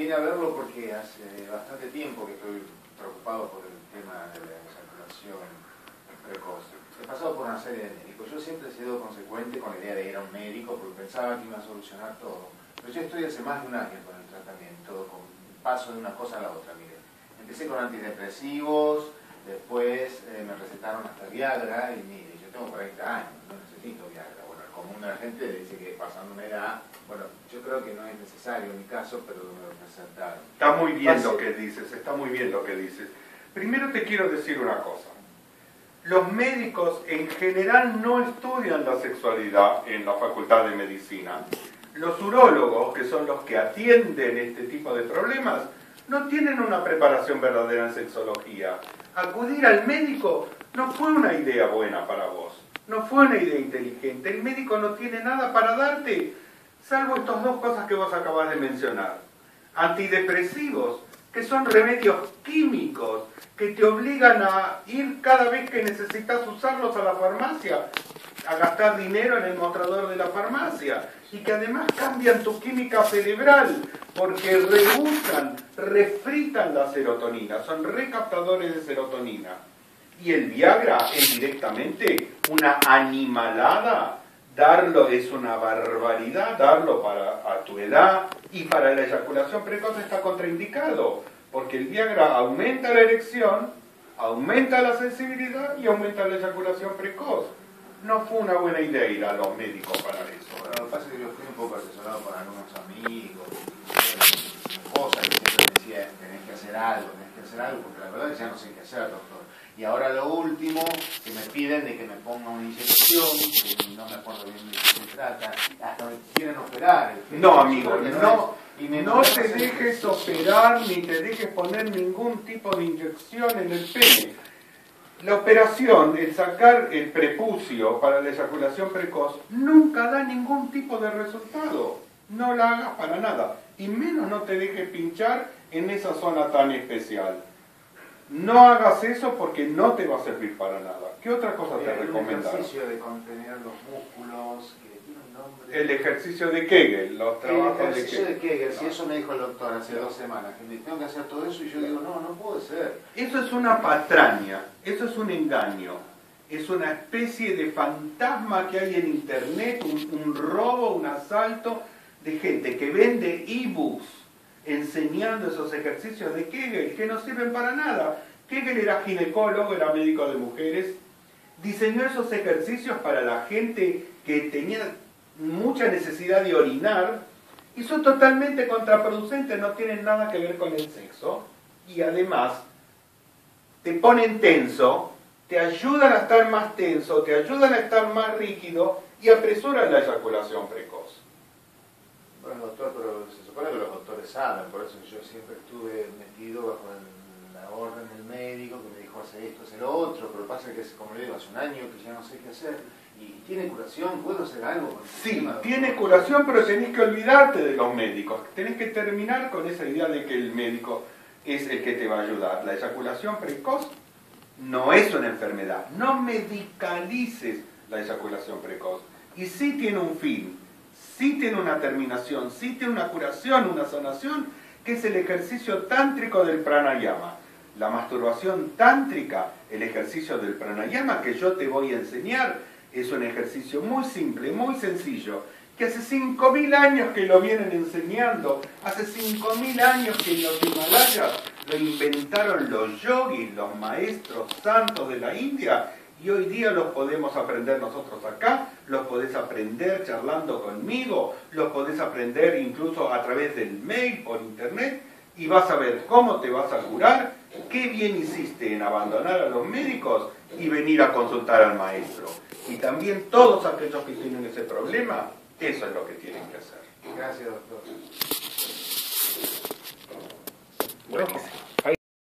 vine a verlo porque hace bastante tiempo que estoy preocupado por el tema de la eyaculación precoz. He pasado por una serie de médicos. Yo siempre he sido consecuente con la idea de ir a un médico porque pensaba que iba a solucionar todo. Pero yo estoy hace más de un año con el tratamiento, con paso de una cosa a la otra. Mire, empecé con antidepresivos, después me recetaron hasta Viagra y mire, yo tengo 40 años, no necesito Viagra. Bueno, el común de la gente dice que pasando una edad, bueno, yo creo que no es necesario en mi caso, pero me lo recetaron. Está muy bien lo que dices, está muy bien lo que dices. Primero te quiero decir una cosa. Los médicos en general no estudian la sexualidad en la Facultad de Medicina. Los urólogos, que son los que atienden este tipo de problemas, no tienen una preparación verdadera en sexología. Acudir al médico no fue una idea buena para vos, no fue una idea inteligente. El médico no tiene nada para darte, salvo estas dos cosas que vos acabas de mencionar. Antidepresivos, que son remedios químicos, que te obligan a ir cada vez que necesitas usarlos a la farmacia, a gastar dinero en el mostrador de la farmacia, y que además cambian tu química cerebral, porque rehusan, refritan la serotonina, son recaptadores de serotonina. Y el Viagra es directamente una animalada. Darlo es una barbaridad, darlo a tu edad, y para la eyaculación precoz está contraindicado, porque el Viagra aumenta la erección, aumenta la sensibilidad y aumenta la eyaculación precoz. No fue una buena idea ir a los médicos para eso. Bueno, lo que pasa es que yo fui un poco asesorado por algunos amigos, mi esposa que siempre me decía, tenés que hacer algo, porque la verdad es que ya no sé qué hacer, doctor. Y ahora lo último, que me piden de que me ponga una inyección, que no me acuerdo bien de qué se trata, hasta me quieren operar. No, amigo, no te dejes operar ni te dejes poner ningún tipo de inyección en el pene. La operación, el sacar el prepucio para la eyaculación precoz, nunca da ningún tipo de resultado. No la hagas para nada. Y menos no te dejes pinchar en esa zona tan especial. No hagas eso porque no te va a servir para nada. ¿Qué otra cosa te recomendaron? El ejercicio de contener los músculos, que tiene un nombre. El ejercicio de Kegel, los trabajos de Kegel. El ejercicio de Kegel, si eso me dijo el doctor hace 2 semanas, que me tengo que hacer todo eso y yo digo, no puede ser. Eso es una patraña, eso es un engaño. Es una especie de fantasma que hay en internet, un robo, un asalto de gente que vende ebooks enseñando esos ejercicios de Kegel que no sirven para nada. Kegel era ginecólogo, era médico de mujeres, diseñó esos ejercicios para la gente que tenía mucha necesidad de orinar y son totalmente contraproducentes, no tienen nada que ver con el sexo y además te ponen tenso, te ayudan a estar más tenso, te ayudan a estar más rígido y apresuran la eyaculación precoz. Bueno, doctor, pero se supone que los doctores saben, por eso yo siempre estuve metido bajo la orden del médico que me dijo hace esto, hace lo otro, pero pasa que, como le digo, hace un año que ya no sé qué hacer. ¿Y tiene curación? ¿Puedo hacer algo con este Sí, tema, tiene curación, pero tenés que olvidarte de los médicos. Tenés que terminar con esa idea de que el médico es el que te va a ayudar. La eyaculación precoz no es una enfermedad. No medicalices la eyaculación precoz. Y sí tiene un fin, sí tiene una terminación, sí tiene una curación, una sanación, que es el ejercicio tántrico del pranayama. La masturbación tántrica, el ejercicio del pranayama que yo te voy a enseñar, es un ejercicio muy simple, muy sencillo, que hace 5.000 años que lo vienen enseñando, hace 5.000 años que en los Himalayas lo inventaron los yogis, los maestros santos de la India, y hoy día los podemos aprender nosotros acá, los podés aprender charlando conmigo, los podés aprender incluso a través del mail, por internet, y vas a ver cómo te vas a curar, qué bien hiciste en abandonar a los médicos y venir a consultar al maestro. Y también todos aquellos que tienen ese problema, eso es lo que tienen que hacer. Gracias, doctor. Bueno.